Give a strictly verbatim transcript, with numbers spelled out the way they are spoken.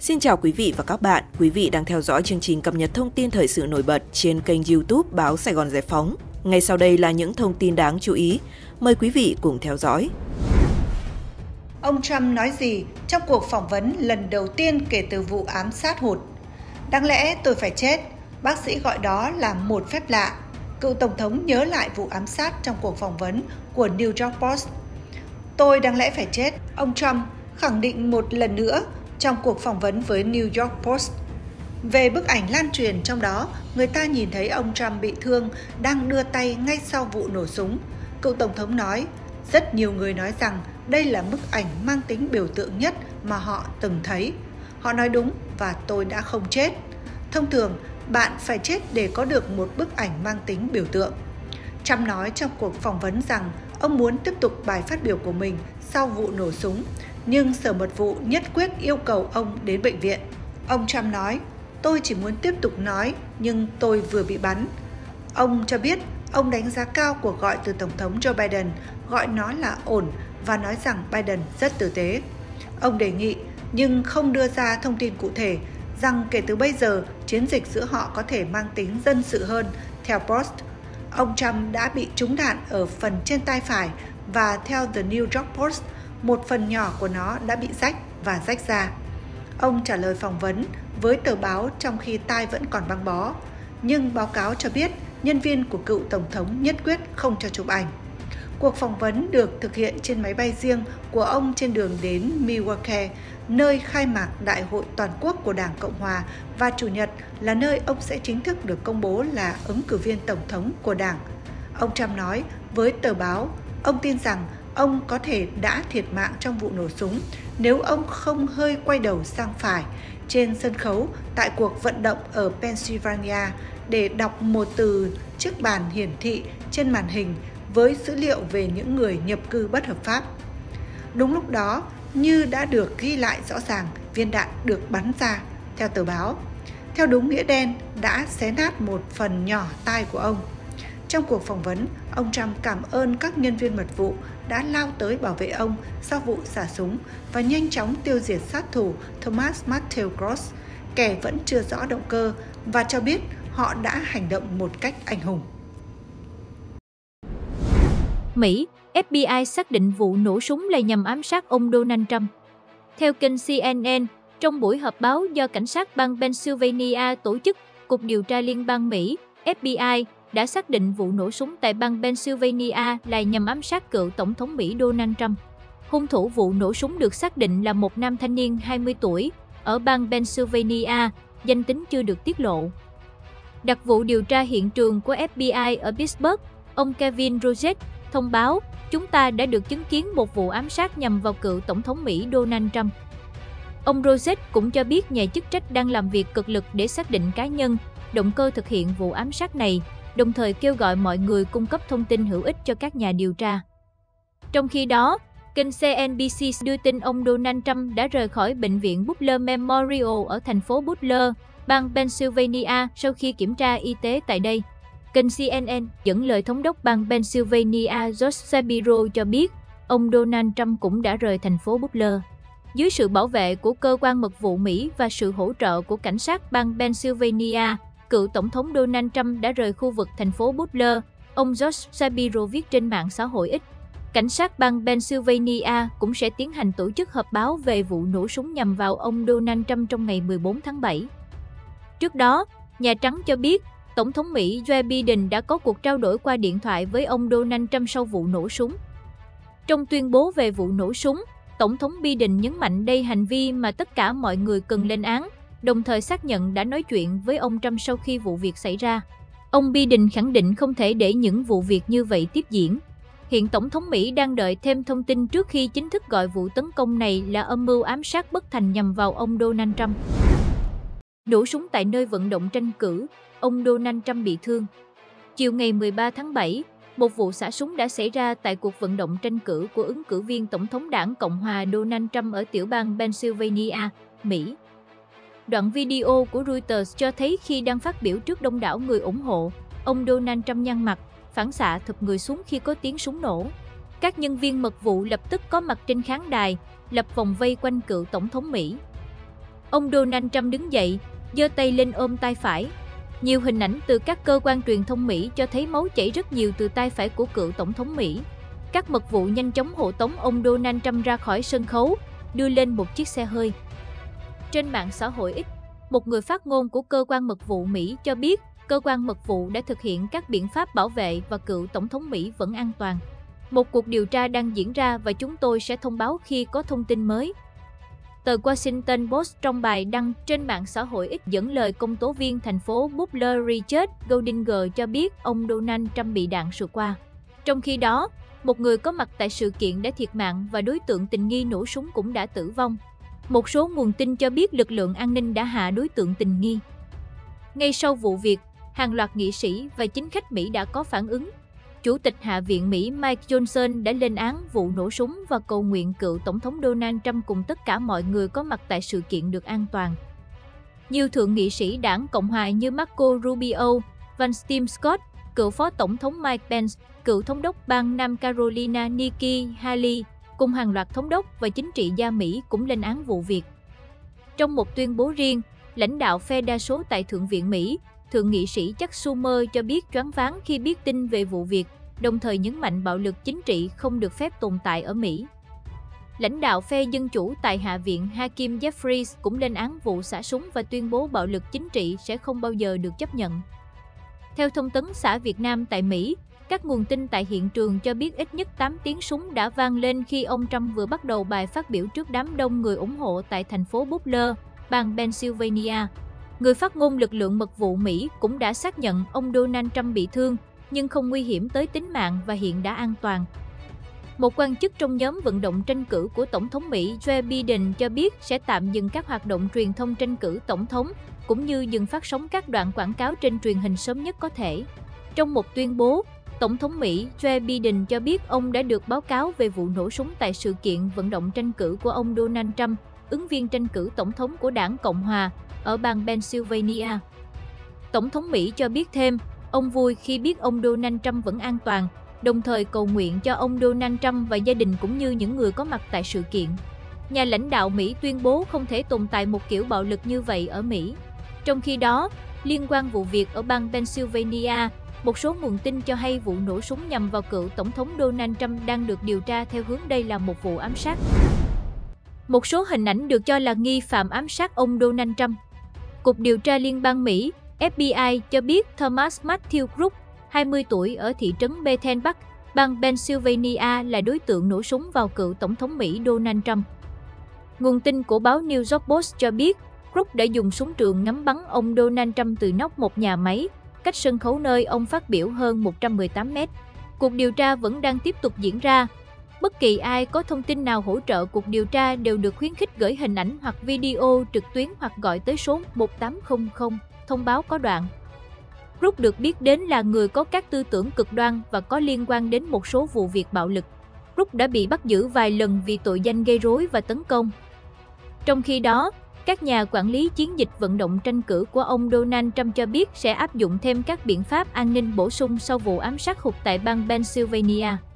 Xin chào quý vị và các bạn. Quý vị đang theo dõi chương trình cập nhật thông tin thời sự nổi bật trên kênh YouTube Báo Sài Gòn Giải Phóng. Ngay sau đây là những thông tin đáng chú ý. Mời quý vị cùng theo dõi. Ông Trump nói gì trong cuộc phỏng vấn lần đầu tiên kể từ vụ ám sát hụt? Đáng lẽ tôi phải chết, bác sĩ gọi đó là một phép lạ. Cựu Tổng thống nhớ lại vụ ám sát trong cuộc phỏng vấn của New York Post. Tôi đáng lẽ phải chết, ông Trump khẳng định một lần nữa trong cuộc phỏng vấn với New York Post. Về bức ảnh lan truyền trong đó, người ta nhìn thấy ông Trump bị thương đang đưa tay ngay sau vụ nổ súng. Cựu Tổng thống nói, rất nhiều người nói rằng đây là bức ảnh mang tính biểu tượng nhất mà họ từng thấy. Họ nói đúng và tôi đã không chết. Thông thường, bạn phải chết để có được một bức ảnh mang tính biểu tượng. Trump nói trong cuộc phỏng vấn rằng ông muốn tiếp tục bài phát biểu của mình sau vụ nổ súng, nhưng Sở Mật vụ nhất quyết yêu cầu ông đến bệnh viện. Ông Trump nói, tôi chỉ muốn tiếp tục nói, nhưng tôi vừa bị bắn. Ông cho biết ông đánh giá cao cuộc gọi từ Tổng thống Joe Biden, gọi nó là ổn và nói rằng Biden rất tử tế. Ông đề nghị, nhưng không đưa ra thông tin cụ thể, rằng kể từ bây giờ, chiến dịch giữa họ có thể mang tính dân sự hơn, theo Post. Ông Trump đã bị trúng đạn ở phần trên tay phải và theo The New York Post, một phần nhỏ của nó đã bị rách và rách ra. Ông trả lời phỏng vấn với tờ báo trong khi tai vẫn còn băng bó, nhưng báo cáo cho biết nhân viên của cựu Tổng thống nhất quyết không cho chụp ảnh. Cuộc phỏng vấn được thực hiện trên máy bay riêng của ông trên đường đến Milwaukee, nơi khai mạc Đại hội Toàn quốc của Đảng Cộng Hòa, và Chủ nhật là nơi ông sẽ chính thức được công bố là ứng cử viên Tổng thống của Đảng. Ông Trump nói với tờ báo, ông tin rằng ông có thể đã thiệt mạng trong vụ nổ súng nếu ông không hơi quay đầu sang phải trên sân khấu tại cuộc vận động ở Pennsylvania để đọc một từ chiếc bàn hiển thị trên màn hình với dữ liệu về những người nhập cư bất hợp pháp. Đúng lúc đó, như đã được ghi lại rõ ràng, viên đạn được bắn ra, theo tờ báo. Theo đúng nghĩa đen, đã xé nát một phần nhỏ tai của ông. Trong cuộc phỏng vấn, ông Trump cảm ơn các nhân viên mật vụ đã lao tới bảo vệ ông sau vụ xả súng và nhanh chóng tiêu diệt sát thủ Thomas Matthew Gross, kẻ vẫn chưa rõ động cơ, và cho biết họ đã hành động một cách anh hùng. Mỹ, ép bê i xác định vụ nổ súng là nhằm ám sát ông Donald Trump. Theo kênh xê en en, trong buổi họp báo do cảnh sát bang Pennsylvania tổ chức, Cục Điều tra Liên bang Mỹ, ép bê i, đã xác định vụ nổ súng tại bang Pennsylvania là nhằm ám sát cựu Tổng thống Mỹ Donald Trump. Hung thủ vụ nổ súng được xác định là một nam thanh niên hai mươi tuổi, ở bang Pennsylvania, danh tính chưa được tiết lộ. Đặc vụ điều tra hiện trường của ép bê i ở Pittsburgh, ông Kevin Rogers, thông báo, chúng ta đã được chứng kiến một vụ ám sát nhằm vào cựu Tổng thống Mỹ Donald Trump. Ông Rogers cũng cho biết nhà chức trách đang làm việc cực lực để xác định cá nhân, động cơ thực hiện vụ ám sát này, đồng thời kêu gọi mọi người cung cấp thông tin hữu ích cho các nhà điều tra. Trong khi đó, kênh xê en bê xê đưa tin ông Donald Trump đã rời khỏi bệnh viện Butler Memorial ở thành phố Butler, bang Pennsylvania sau khi kiểm tra y tế tại đây. Kênh xê en en dẫn lời thống đốc bang Pennsylvania Josh Shapiro cho biết, ông Donald Trump cũng đã rời thành phố Butler. Dưới sự bảo vệ của cơ quan mật vụ Mỹ và sự hỗ trợ của cảnh sát bang Pennsylvania, cựu Tổng thống Donald Trump đã rời khu vực thành phố Butler, ông Josh Shapiro viết trên mạng xã hội X. Cảnh sát bang Pennsylvania cũng sẽ tiến hành tổ chức họp báo về vụ nổ súng nhằm vào ông Donald Trump trong ngày mười bốn tháng bảy. Trước đó, Nhà Trắng cho biết, Tổng thống Mỹ Joe Biden đã có cuộc trao đổi qua điện thoại với ông Donald Trump sau vụ nổ súng. Trong tuyên bố về vụ nổ súng, Tổng thống Biden nhấn mạnh đây hành vi mà tất cả mọi người cần lên án, đồng thời xác nhận đã nói chuyện với ông Trump sau khi vụ việc xảy ra. Ông Biden khẳng định không thể để những vụ việc như vậy tiếp diễn. Hiện Tổng thống Mỹ đang đợi thêm thông tin trước khi chính thức gọi vụ tấn công này là âm mưu ám sát bất thành nhằm vào ông Donald Trump. Nổ súng tại nơi vận động tranh cử, ông Donald Trump bị thương. Chiều ngày mười ba tháng bảy, một vụ xả súng đã xảy ra tại cuộc vận động tranh cử của ứng cử viên Tổng thống Đảng Cộng hòa Donald Trump ở tiểu bang Pennsylvania, Mỹ. Đoạn video của Reuters cho thấy khi đang phát biểu trước đông đảo người ủng hộ, ông Donald Trump nhăn mặt, phản xạ thụp người xuống khi có tiếng súng nổ. Các nhân viên mật vụ lập tức có mặt trên khán đài, lập vòng vây quanh cựu Tổng thống Mỹ. Ông Donald Trump đứng dậy, giơ tay lên ôm tay phải. Nhiều hình ảnh từ các cơ quan truyền thông Mỹ cho thấy máu chảy rất nhiều từ tay phải của cựu Tổng thống Mỹ. Các mật vụ nhanh chóng hộ tống ông Donald Trump ra khỏi sân khấu, đưa lên một chiếc xe hơi. Trên mạng xã hội X, một người phát ngôn của cơ quan mật vụ Mỹ cho biết cơ quan mật vụ đã thực hiện các biện pháp bảo vệ và cựu Tổng thống Mỹ vẫn an toàn. Một cuộc điều tra đang diễn ra và chúng tôi sẽ thông báo khi có thông tin mới. Tờ Washington Post trong bài đăng trên mạng xã hội X dẫn lời công tố viên thành phố Butler Richard Goldinger cho biết ông Donald Trump bị đạn sượt qua. Trong khi đó, một người có mặt tại sự kiện đã thiệt mạng và đối tượng tình nghi nổ súng cũng đã tử vong. Một số nguồn tin cho biết lực lượng an ninh đã hạ đối tượng tình nghi. Ngay sau vụ việc, hàng loạt nghị sĩ và chính khách Mỹ đã có phản ứng. Chủ tịch Hạ viện Mỹ Mike Johnson đã lên án vụ nổ súng và cầu nguyện cựu Tổng thống Donald Trump cùng tất cả mọi người có mặt tại sự kiện được an toàn. Nhiều thượng nghị sĩ đảng Cộng hòa như Marco Rubio, Van Tim Scott, cựu Phó Tổng thống Mike Pence, cựu Thống đốc bang Nam Carolina Nikki Haley, cùng hàng loạt thống đốc và chính trị gia Mỹ cũng lên án vụ việc. Trong một tuyên bố riêng, lãnh đạo phe đa số tại Thượng viện Mỹ, Thượng nghị sĩ Chuck Schumer cho biết choáng váng khi biết tin về vụ việc, đồng thời nhấn mạnh bạo lực chính trị không được phép tồn tại ở Mỹ. Lãnh đạo phe Dân chủ tại Hạ viện Hakeem Jeffries cũng lên án vụ xả súng và tuyên bố bạo lực chính trị sẽ không bao giờ được chấp nhận. Theo Thông tấn xã Việt Nam tại Mỹ, các nguồn tin tại hiện trường cho biết ít nhất tám tiếng súng đã vang lên khi ông Trump vừa bắt đầu bài phát biểu trước đám đông người ủng hộ tại thành phố Butler, bang Pennsylvania. Người phát ngôn lực lượng mật vụ Mỹ cũng đã xác nhận ông Donald Trump bị thương, nhưng không nguy hiểm tới tính mạng và hiện đã an toàn. Một quan chức trong nhóm vận động tranh cử của Tổng thống Mỹ Joe Biden cho biết sẽ tạm dừng các hoạt động truyền thông tranh cử Tổng thống, cũng như dừng phát sóng các đoạn quảng cáo trên truyền hình sớm nhất có thể. Trong một tuyên bố, Tổng thống Mỹ Joe Biden cho biết ông đã được báo cáo về vụ nổ súng tại sự kiện vận động tranh cử của ông Donald Trump, ứng viên tranh cử Tổng thống của đảng Cộng hòa, ở bang Pennsylvania. Tổng thống Mỹ cho biết thêm, ông vui khi biết ông Donald Trump vẫn an toàn, đồng thời cầu nguyện cho ông Donald Trump và gia đình cũng như những người có mặt tại sự kiện. Nhà lãnh đạo Mỹ tuyên bố không thể tồn tại một kiểu bạo lực như vậy ở Mỹ. Trong khi đó, liên quan vụ việc ở bang Pennsylvania, một số nguồn tin cho hay vụ nổ súng nhằm vào cựu Tổng thống Donald Trump đang được điều tra theo hướng đây là một vụ ám sát. Một số hình ảnh được cho là nghi phạm ám sát ông Donald Trump. Cục điều tra liên bang Mỹ, F B I cho biết Thomas Matthew Crook, hai mươi tuổi ở thị trấn Bethel Park, bang Pennsylvania là đối tượng nổ súng vào cựu Tổng thống Mỹ Donald Trump. Nguồn tin của báo New York Post cho biết, Crook đã dùng súng trường ngắm bắn ông Donald Trump từ nóc một nhà máy, cách sân khấu nơi ông phát biểu hơn một trăm mười tám mét. Cuộc điều tra vẫn đang tiếp tục diễn ra. Bất kỳ ai có thông tin nào hỗ trợ cuộc điều tra đều được khuyến khích gửi hình ảnh hoặc video trực tuyến hoặc gọi tới số một tám không không, thông báo có đoạn. Crook được biết đến là người có các tư tưởng cực đoan và có liên quan đến một số vụ việc bạo lực. Crook đã bị bắt giữ vài lần vì tội danh gây rối và tấn công. Trong khi đó, các nhà quản lý chiến dịch vận động tranh cử của ông Donald Trump cho biết sẽ áp dụng thêm các biện pháp an ninh bổ sung sau vụ ám sát hụt tại bang Pennsylvania.